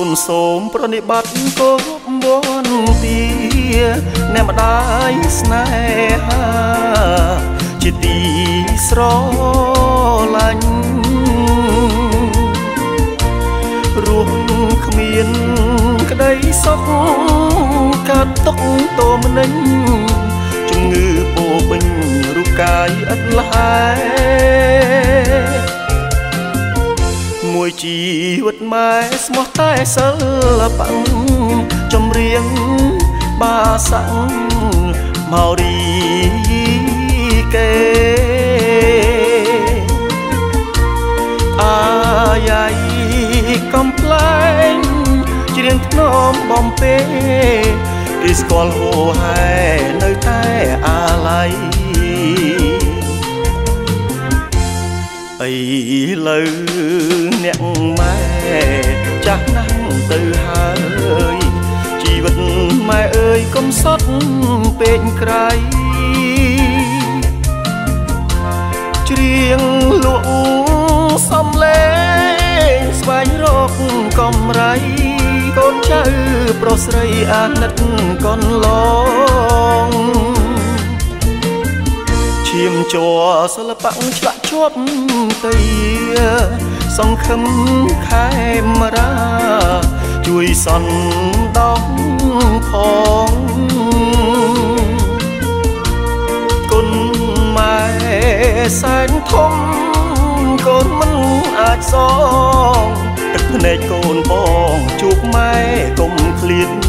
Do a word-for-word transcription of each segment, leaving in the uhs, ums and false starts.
នសូមប្រណិប័តគោរពវន្ទាអ្នកម្ដាយស្នេហាជាទីស្រឡាញ់រស់គ្មានក្តីសុខកាត់ទុកតមនិញជំងឺពោពេញរូបកាយឥតលហែមួយជីវិតម៉ែស្មោះតែសិល្បៈចម្រៀងបាសាំងម៉ៅរីគេអាយ៉ៃកំប្លែងច្រៀងធ្នមបំពេគេស្គាល់ហូហែនៅតែអាឡ័យអីលើអ្នកម៉ែចាស់ណាស់ទៅហើយជីវិតម៉ែអើយកុំសត់ពេកក្រៃច្រៀងលក់សំលេងស្វែងរកកំไรកូនចៅប្រុសស្រីអាណិតកូនឡងឈាមជ័រសិល្បៈឆ្លាក់ជាប់ទៅសង្ឃឹមខេមរាជួយសន្តំផងគុណម៉ែសែនធំកូនមិនអាចសងទឹកភ្នែកកូនបងជួបម៉ែកុំឃ្លាត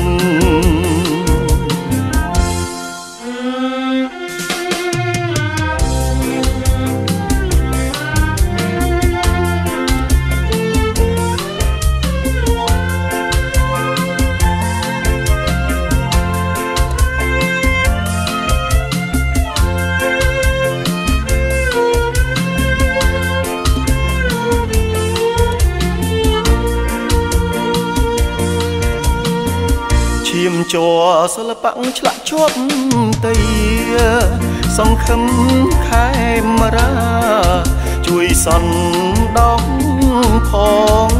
ឈាមជ័រសិល្បៈឆ្លាក់ជាប់ទៅសង្ឃឹមខេមរាជួយសន្តំផង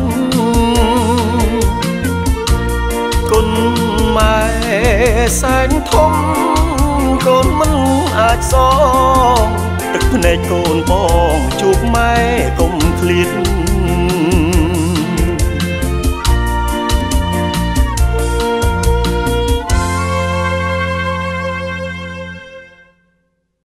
គុណម៉ែសែនធំកូនមិនអាចសងទឹកភ្នែកកូនបងជួបម៉ែកុំឃ្លាត